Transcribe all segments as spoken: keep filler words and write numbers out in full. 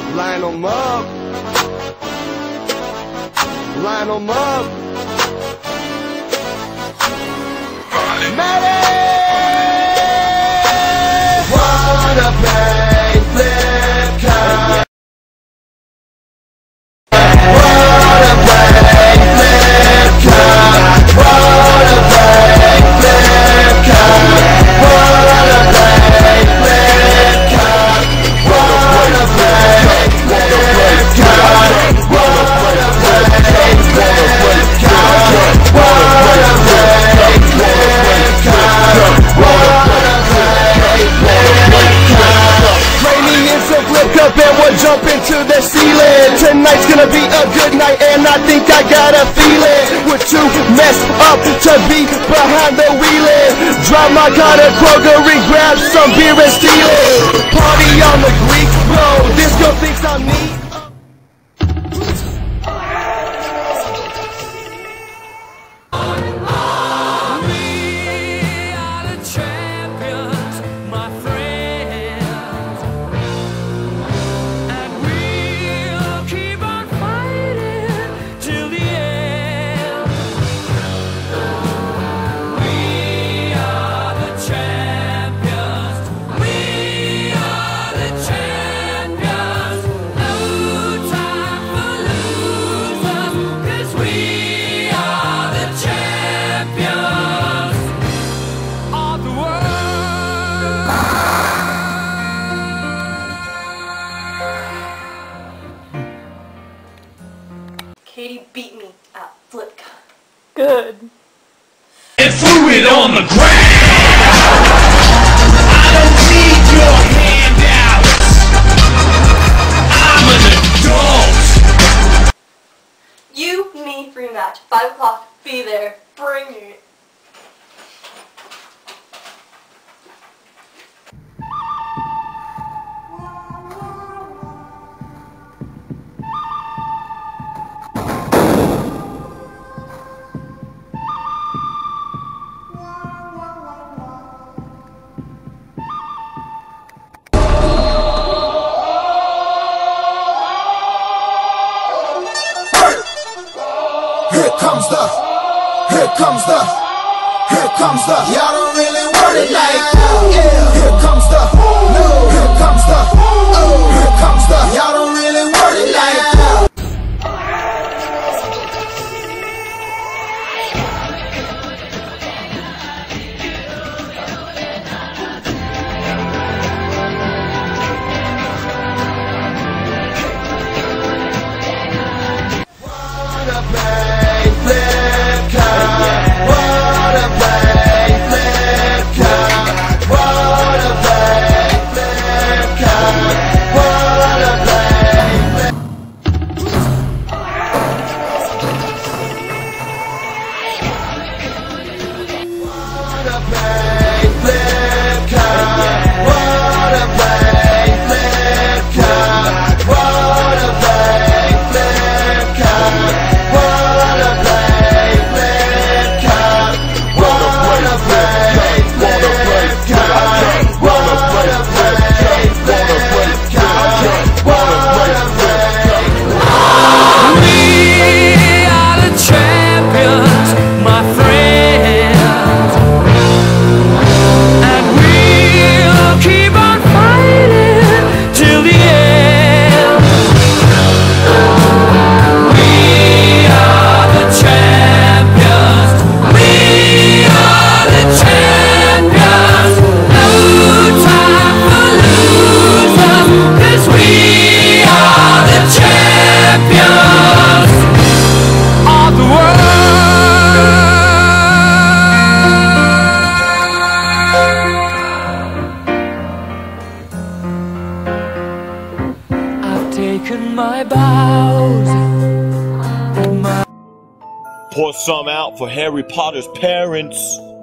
Line them up. Line them up. Medic! Wanna play flip cup? Wanna play flip cup? Wanna play flip cup? Wanna play flip cup? Wanna play flip cup? Wanna play flip cup? Wanna play flip cup? Wanna play flip cup? Play me in some flip cup and we'll jump into the ceiling. Tonight's gonna be a good night and I think I got a feeling. We're too messed up to be behind the wheeling. Drive my car to Kroger and grab some beer and steal it. Party on the Greek road. This girl thinks I'm neat. Katie beat me at flip cup. Good. And threw it on the ground. I don't need your handouts. I'm an adult. You, me, rematch. Five o'clock. Be there. Bring it. Here comes the, here comes the, here comes the, y'all don't really want it like that. Yeah. Here comes the, no. Here comes the, oh. Here comes the, y'all don't really want it like that. Wanna play flip cup? Wanna play flip cup? Wanna play flip cup? Wanna play flip Wanna play flip cup? Wanna play flip cup? Wanna play flip cup? Wanna play flip cup? Wanna play flip cup? Wanna play flip cup? Wanna play. We are the champions, my friends, and we'll keep on fighting till the end. We are the champions. We are the champions. No time for losers, 'cause we are the champions of the world. I've taken my bows and my Pour some out for Harry Potter's parents.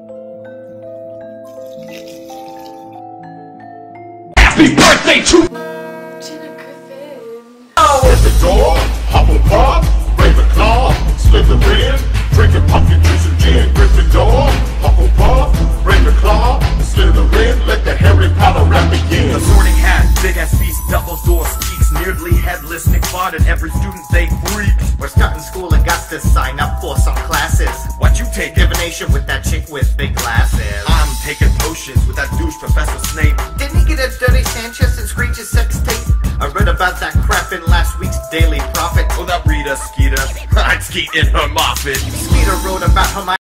happy birthday to Tina Griffin. At the door, Hufflepuff, Ravenclaw, Slytherin, drinking pumpkin juice and gin. Gryffindor, Hufflepuff, Ravenclaw, Slytherin, let the Harry Potter rap begin. The sorting hat, big ass beast, double door speaks. weeks. Nearly headless, Nick farted every student they freaked. We're starting school and got to sign up for some classes. What you take? Divination with that chick with big glasses. I'm taking potions with that douche Professor Snape. Didn't he get a dirty Sanchez and Screech's sex tape? I read about that crap in last week's Daily Prophet. Oh, that Rita Skeeter. I'd skeet in her moffat. Skeeter wrote about how my